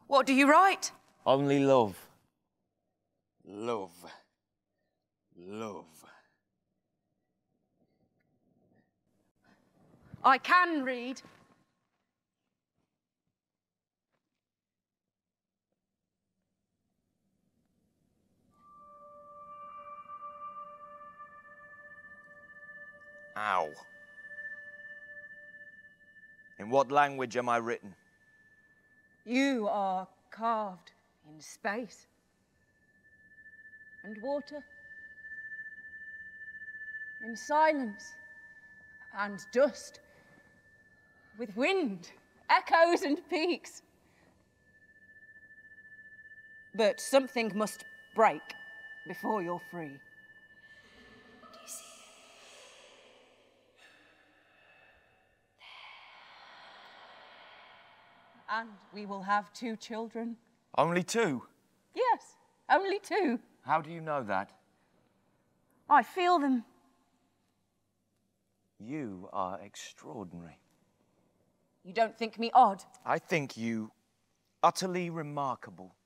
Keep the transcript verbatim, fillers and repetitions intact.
What do you write? Only love. Love. Love. I can read. Ow. In what language am I written? You are carved in space and water, in silence and dust, with wind, echoes and peaks. But something must break before you're free. Do you see it? And we will have two children. Only two? Yes, only two. How do you know that? I feel them. You are extraordinary. You don't think me odd? I think you utterly remarkable.